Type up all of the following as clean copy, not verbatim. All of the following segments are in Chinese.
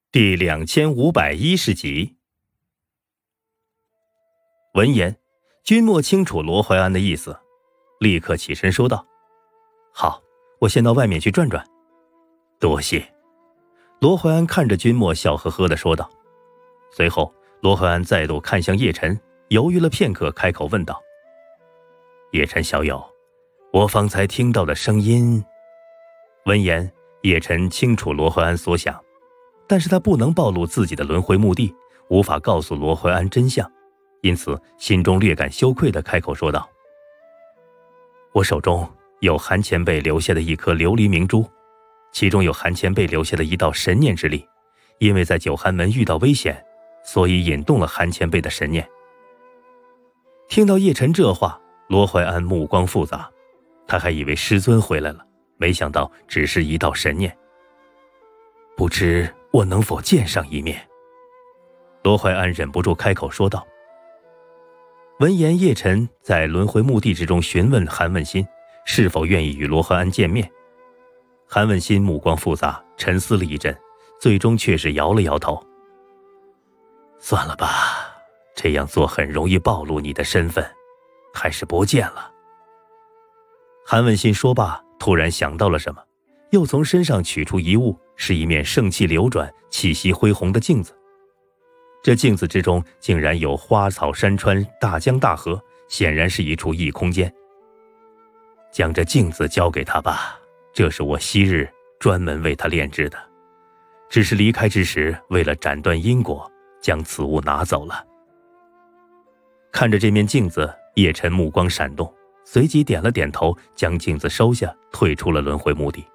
第2510集。闻言，君莫清楚罗怀安的意思，立刻起身说道：“好，我先到外面去转转。”多谢。罗怀安看着君莫，笑呵呵地说道。随后，罗怀安再度看向叶晨，犹豫了片刻，开口问道：“叶晨小友，我方才听到的声音……”闻言，叶晨清楚罗怀安所想，但是他不能暴露自己的轮回目的，无法告诉罗怀安真相，因此心中略感羞愧地开口说道：“我手中有韩前辈留下的一颗琉璃明珠，其中有韩前辈留下的一道神念之力，因为在九寒门遇到危险，所以引动了韩前辈的神念。”听到叶晨这话，罗怀安目光复杂，他还以为师尊回来了，没想到只是一道神念。不知我能否见上一面？罗怀安忍不住开口说道。闻言，叶晨在轮回墓地之中询问韩问心是否愿意与罗怀安见面。韩问心目光复杂，沉思了一阵，最终却是摇了摇头：“算了吧，这样做很容易暴露你的身份，还是不见了。”韩问心说罢，突然想到了什么，又从身上取出一物，是一面圣气流转、气息恢宏的镜子。这镜子之中竟然有花草山川、大江大河，显然是一处异空间。将这镜子交给他吧，这是我昔日专门为他炼制的，只是离开之时，为了斩断因果，将此物拿走了。看着这面镜子，叶晨目光闪动，随即点了点头，将镜子收下，退出了轮回墓地。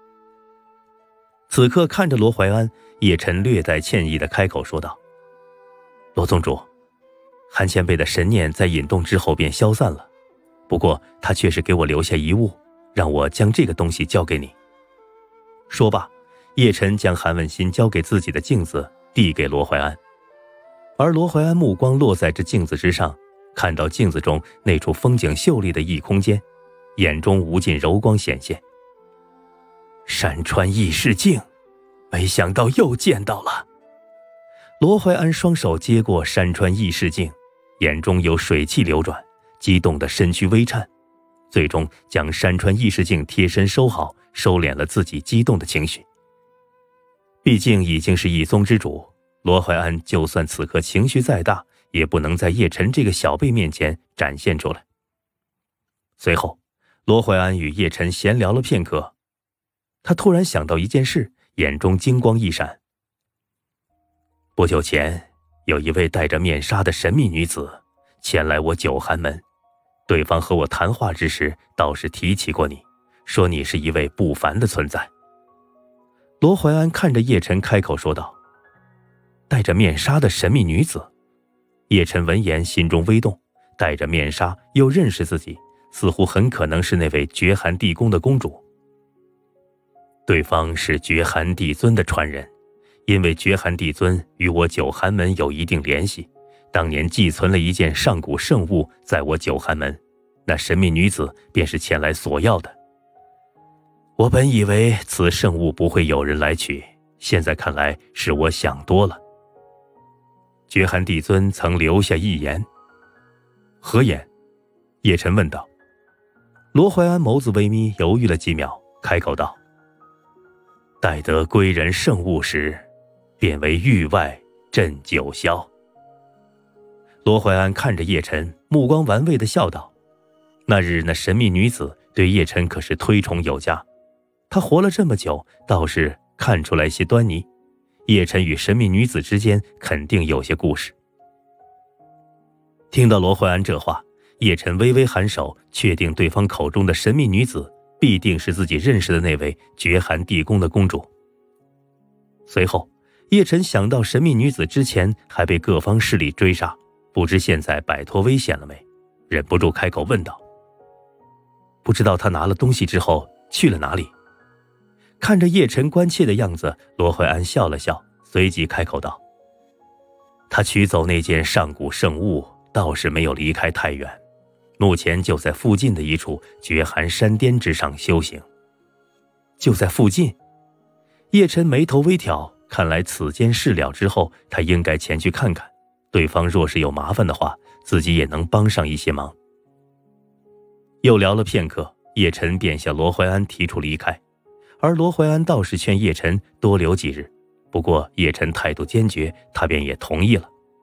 此刻看着罗怀安，叶晨略带歉意地开口说道：“罗宗主，韩前辈的神念在引动之后便消散了，不过他却是给我留下一物，让我将这个东西交给你。”说罢，叶晨将韩问心交给自己的镜子递给罗怀安，而罗怀安目光落在这镜子之上，看到镜子中那处风景秀丽的异空间，眼中无尽柔光显现。山川异世境，没想到又见到了。罗怀安双手接过山川异世境，眼中有水汽流转，激动的身躯微颤，最终将山川异世境贴身收好，收敛了自己激动的情绪。毕竟已经是一宗之主，罗怀安就算此刻情绪再大，也不能在叶晨这个小辈面前展现出来。随后，罗怀安与叶晨闲聊了片刻，他突然想到一件事，眼中金光一闪。不久前，有一位戴着面纱的神秘女子前来我九寒门，对方和我谈话之时，倒是提起过你，说你是一位不凡的存在。罗怀安看着叶晨开口说道：“戴着面纱的神秘女子。”叶晨闻言心中微动，戴着面纱又认识自己，似乎很可能是那位绝寒地宫的公主。对方是绝寒帝尊的传人，因为绝寒帝尊与我九寒门有一定联系，当年寄存了一件上古圣物在我九寒门，那神秘女子便是前来索要的。我本以为此圣物不会有人来取，现在看来是我想多了。绝寒帝尊曾留下一言。何言？叶晨问道。罗怀安眸子微眯，犹豫了几秒，开口道：“待得归人圣物时，便为域外镇九霄。”罗怀安看着叶晨，目光玩味地笑道：“那日那神秘女子对叶晨可是推崇有加，她活了这么久，倒是看出来些端倪。叶晨与神秘女子之间肯定有些故事。”听到罗怀安这话，叶晨微微颔首，确定对方口中的神秘女子必定是自己认识的那位绝寒地宫的公主。随后，叶晨想到神秘女子之前还被各方势力追杀，不知现在摆脱危险了没，忍不住开口问道：“不知道她拿了东西之后去了哪里？”看着叶晨关切的样子，罗怀安笑了笑，随即开口道：“他取走那件上古圣物，倒是没有离开太远，目前就在附近的一处绝寒山巅之上修行。”就在附近？叶晨眉头微挑， 看来此间事了之后，他应该前去看看，对方若是有麻烦的话，自己也能帮上一些忙。又聊了片刻，叶晨便向罗怀安提出离开，而罗怀安倒是劝叶晨多留几日，不过叶晨态度坚决，他便也同意了。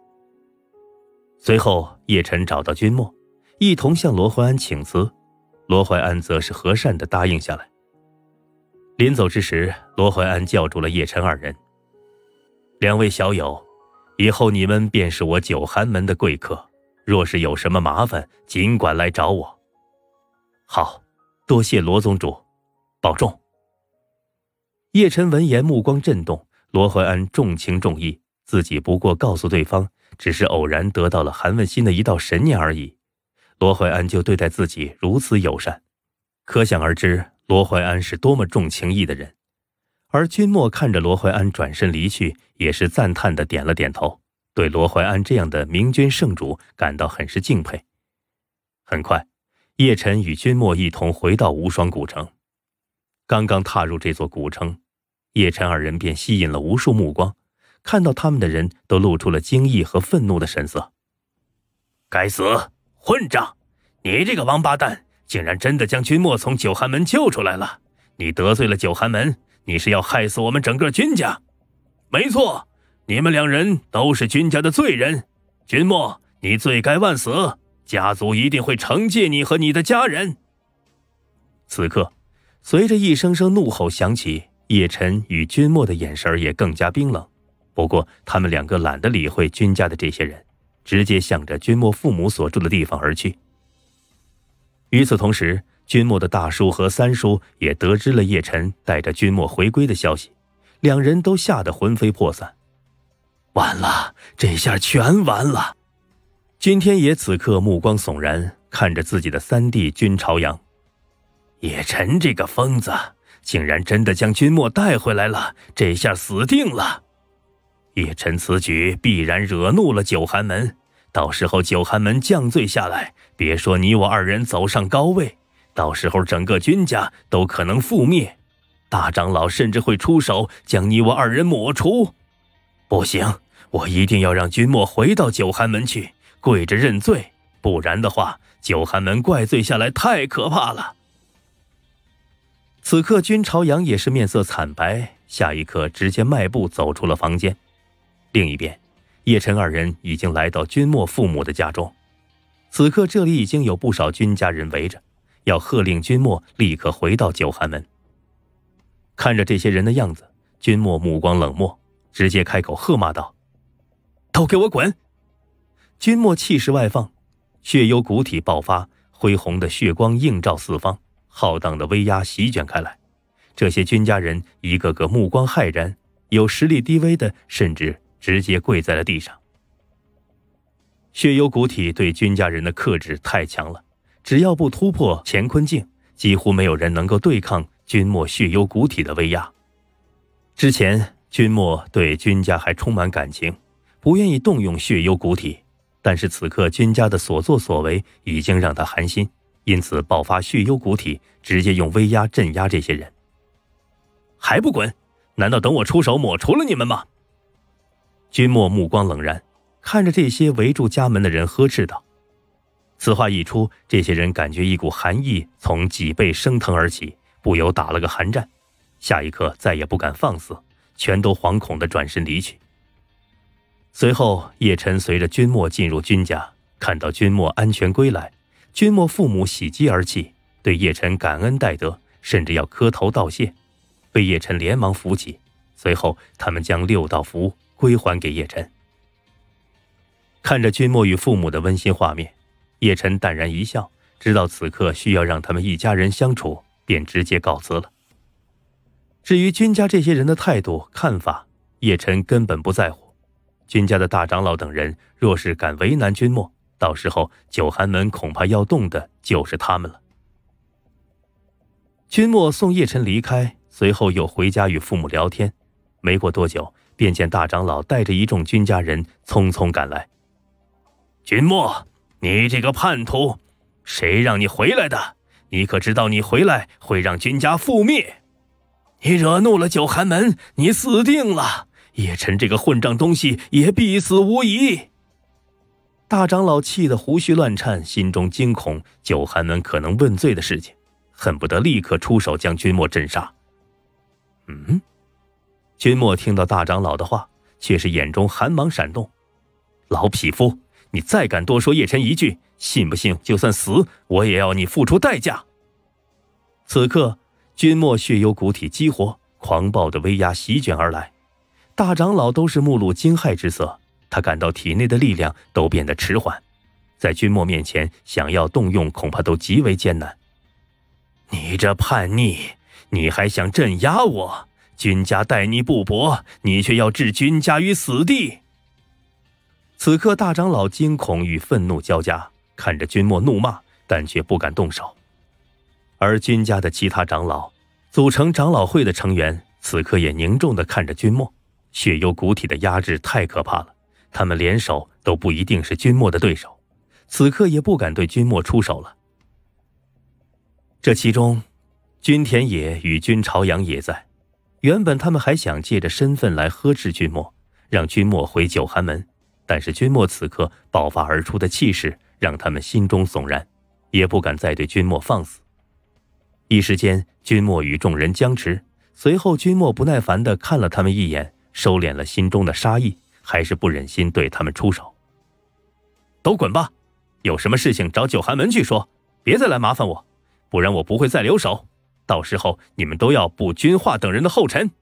随后叶晨找到君莫，一同向罗怀安请辞，罗怀安则是和善地答应下来。临走之时，罗怀安叫住了叶晨二人：两位小友，以后你们便是我九寒门的贵客，若是有什么麻烦，尽管来找我。好，多谢罗宗主，保重。叶晨闻言目光震动，罗怀安重情重义，自己不过告诉对方只是偶然得到了韩问心的一道神念而已，罗怀安就对待自己如此友善，可想而知罗怀安是多么重情义的人。而君莫看着罗怀安转身离去，也是赞叹地点了点头，对罗怀安这样的明君圣主感到很是敬佩。很快，叶晨与君莫一同回到无双古城。刚刚踏入这座古城，叶晨二人便吸引了无数目光，看到他们的人都露出了惊异和愤怒的神色。该死，混账！你这个王八蛋，竟然真的将君莫从九寒门救出来了！你得罪了九寒门，你是要害死我们整个君家！没错，你们两人都是君家的罪人。君莫，你罪该万死，家族一定会惩戒你和你的家人。此刻，随着一声声怒吼响起，叶晨与君莫的眼神也更加冰冷。不过他们两个懒得理会君家的这些人，直接向着君莫父母所住的地方而去。与此同时，君莫的大叔和三叔也得知了叶晨带着君莫回归的消息，两人都吓得魂飞魄散。完了，这下全完了！君天野此刻目光悚然，看着自己的三弟君朝阳。叶晨这个疯子，竟然真的将君莫带回来了，这下死定了！叶晨此举必然惹怒了九寒门，到时候九寒门降罪下来，别说你我二人走上高位，到时候整个君家都可能覆灭，大长老甚至会出手将你我二人抹除。不行，我一定要让君莫回到九寒门去，跪着认罪，不然的话，九寒门怪罪下来太可怕了。此刻君朝阳也是面色惨白，下一刻直接迈步走出了房间。另一边，叶晨二人已经来到君莫父母的家中。此刻这里已经有不少君家人围着，要喝令君莫立刻回到九寒门。看着这些人的样子，君莫目光冷漠，直接开口喝骂道：都给我滚！君莫气势外放，血幽谷体爆发，恢宏的血光映照四方，浩荡的威压席卷开来。这些君家人一个个目光骇然，有实力低微的甚至直接跪在了地上。血幽谷体对君家人的克制太强了，只要不突破乾坤境，几乎没有人能够对抗君莫血幽谷体的威压。之前君莫对君家还充满感情，不愿意动用血幽谷体，但是此刻君家的所作所为已经让他寒心，因此爆发血幽谷体，直接用威压镇压这些人。还不滚？难道等我出手抹除了你们吗？君莫目光冷然，看着这些围住家门的人呵斥道。此话一出，这些人感觉一股寒意从脊背升腾而起，不由打了个寒战，下一刻再也不敢放肆，全都惶恐地转身离去。随后叶晨随着君莫进入君家，看到君莫安全归来，君莫父母喜极而泣，对叶晨感恩戴德，甚至要磕头道谢，被叶晨连忙扶起。随后他们将6道符归还给叶晨。看着君莫与父母的温馨画面，叶晨淡然一笑，知道此刻需要让他们一家人相处，便直接告辞了。至于君家这些人的态度看法，叶晨根本不在乎。君家的大长老等人若是敢为难君莫，到时候九寒门恐怕要动的就是他们了。君莫送叶晨离开，随后又回家与父母聊天。没过多久，便见大长老带着一众君家人匆匆赶来。君莫，你这个叛徒，谁让你回来的？你可知道你回来会让君家覆灭？你惹怒了九寒门，你死定了！ 叶晨这个混账东西也必死无疑。大长老气得胡须乱颤，心中惊恐九寒门可能问罪的事情，恨不得立刻出手将君莫镇杀。君莫听到大长老的话，却是眼中寒芒闪动。老匹夫，你再敢多说叶晨一句，信不信就算死，我也要你付出代价。此刻君莫血幽谷体激活，狂暴的威压席卷而来。大长老都是目露惊骇之色，他感到体内的力量都变得迟缓，在君莫面前想要动用恐怕都极为艰难。你这叛逆，你还想镇压我？君家待你不薄，你却要置君家于死地。此刻大长老惊恐与愤怒交加，看着君莫怒骂，但却不敢动手。而君家的其他长老，组成长老会的成员，此刻也凝重地看着君莫。血幽谷体的压制太可怕了，他们联手都不一定是君莫的对手，此刻也不敢对君莫出手了。这其中，君田野与君朝阳也在。原本他们还想借着身份来呵斥君莫，让君莫回九寒门，但是君莫此刻爆发而出的气势让他们心中悚然，也不敢再对君莫放肆。一时间，君莫与众人僵持，随后君莫不耐烦地看了他们一眼，收敛了心中的杀意，还是不忍心对他们出手。都滚吧，有什么事情找九寒门去说，别再来麻烦我，不然我不会再留手，到时候你们都要步君化等人的后尘。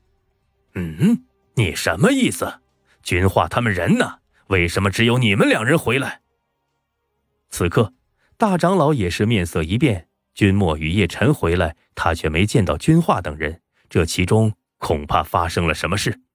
你什么意思？君化他们人呢？为什么只有你们两人回来？此刻大长老也是面色一变，君莫与叶晨回来，他却没见到君化等人，这其中恐怕发生了什么事。